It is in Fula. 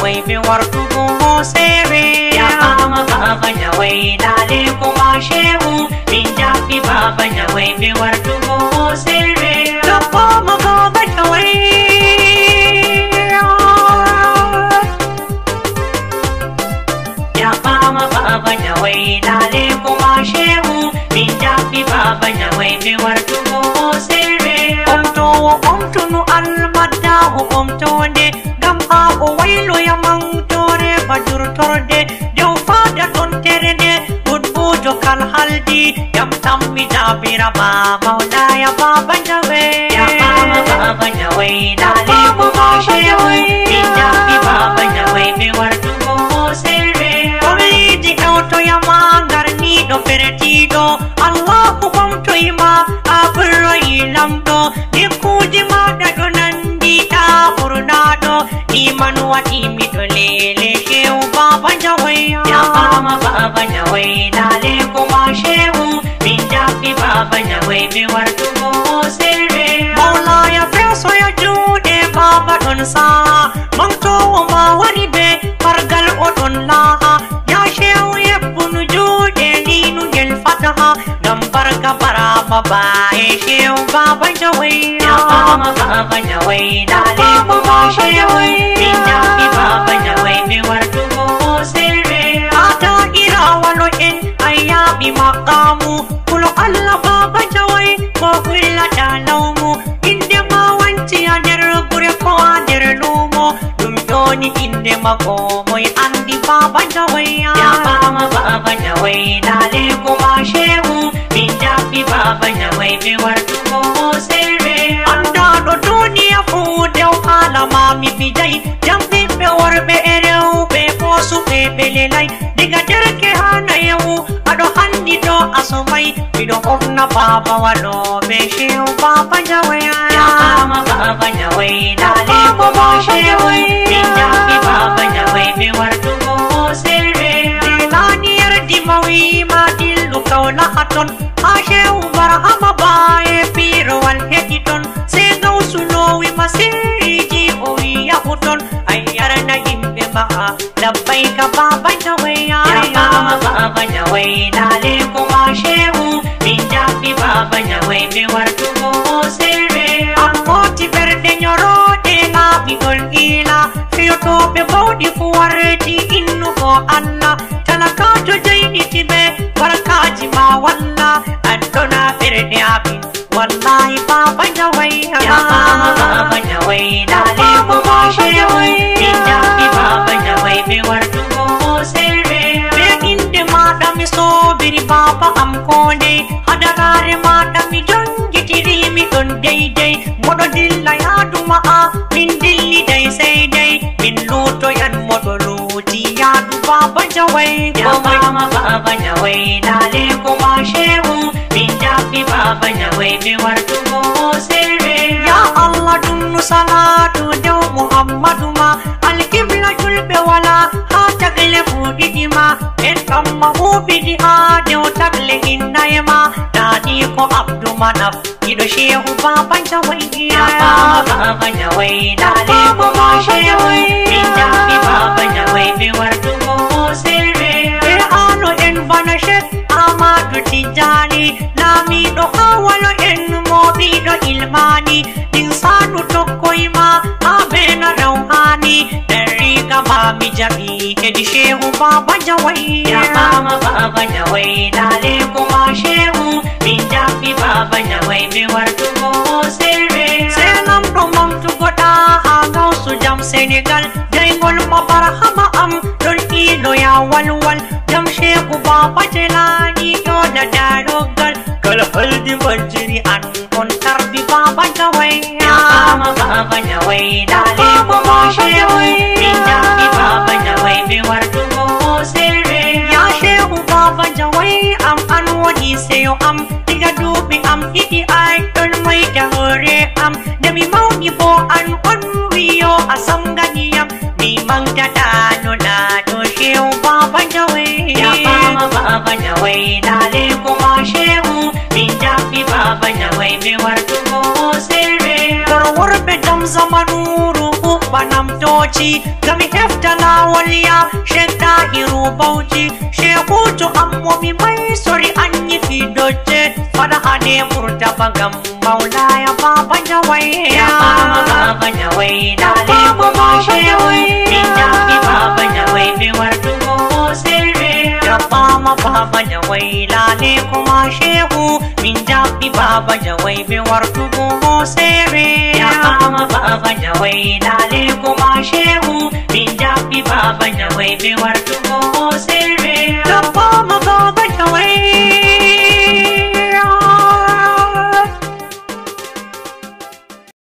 wai bi wartugo sere ya mama baba nyawai dale kuma shehu min jabi baba nyawai bi wartugo sere ya mama baba nyawai ya mama baba nyawai dale kuma shehu min jabi baba nyawai bi wartugo sere omtunu almadahu omtonde gam ha o waylo yamang tore bajur torde dew fada ton terede budbujo kal haldi yam tammi jabira ba maulaya baba jawe ya baba jawe dale ko shehu jabi baba jawe be wartugo sere olidi auto yamangar ni do feretido Allahu omto ima abro ilamdo dikuji mada donandi ta furnado iman wati mitolele shehu baba jawe ya baba jawe dale kuma shehu min jabi baba jawe be wartugo sere maulaya feso ya jude baba don sa mangto ma wani be pargal odon laha ya shehu yebunu jude ninu gel fataha gambar kabara baba shehu baba jawe ya baba jawe dale kuma shehu min jabi baba jawe be wartugo sere ata ira walo en ayabi maqamu kulo alla baba jawe ko kulla dalawmu inde ma wanti aner gure ko aner lumo dum doni inde mako moy andi baba jawe ya baba jawe dale kuma shehu min jabi baba jawe be wartugo sere anda do duniya fu dew alama mi bijay jambi be worbe erew be posu be belelay diga derke hanayu ado handi do asumai bido ofna baba walo be shehu baba jawe ya baba jawe dale kuma shehu min jabi baba jawe be wartugo sere dilani yardi mawi ma dillu kawla haton shehu barhama bae piro wal hediton se gausulo wi masiriji o ya huton ayarna himbe maha labbaika baba jawe ya baba jawe dale kuma shehu min jabi baba jawe be wartugo sere amoti berde nyorode na bigol ila fiyoto be bodi fuwarti innu ko alla talakato jaini tibe barakaji ma walla adona berde abi wallahi baba jawe ya baba jawe dale kuma shehu min jabi baba jawe be wartugo sere be inde madam so biri baba am konde hadarare madam jongitiri mi don deidei modo dilla yaduma a min dilli dai sai dai min luto yan modo luti yadu baba jawe ya baba jawe dale kuma shehu min jabi baba jawe be wartugo sere ya Allah dunnu salatu dew muhammadu ma al qibla julbe wala ha tagle fudidima en kamma hubidi ha dew tagle innayma dadi ko abdu manaf ido shehu baba jawe ya baba jawe dale kuma shehu min jabi baba jawe be wartugo sere e ano en banashet amadu tijani lami do hawalo en mobi do ilmani insanu tokkoima abena rawhani dariga mami jabi hedi shehu baba jawe ya baba jawe dale kuma shehu min jabi baba jawe be wartugo sere selam promam tu goda ha gausu jam senegal jaingol mabarhama am don ilo ya walwal jam shehu baba jelani do da darogal kal haldi wajri an on tarbi baba jawe ya baba jawe dale kuma shehu min jabi baba jawe be wartugo sere ya shehu baba jawe am an woni seyo am diga dubi am hidi ay don mai da hore am demi mauni bo an on wiyo asam ganiyam mi mangda no na do shehu baba jawe ya baba jawe dale kuma shehu min jabi baba jawe be wartugo sere korwor be dam zamanu nuru banamtoci gami heftala waliya shekta hiru bauchi shekutu ammomi mai sori anyi fidoce fada hade murta bagam maulaya baba nyawai ya baba nyawai dale kuma shewi minda bi baba nyawai bi wartugo sere ya baba nyawai lale kuma shehu minda bi baba nyawai bi wartugo sere ya baba nyawai lale kuma shehu minda bi baba nyawai bi wartugo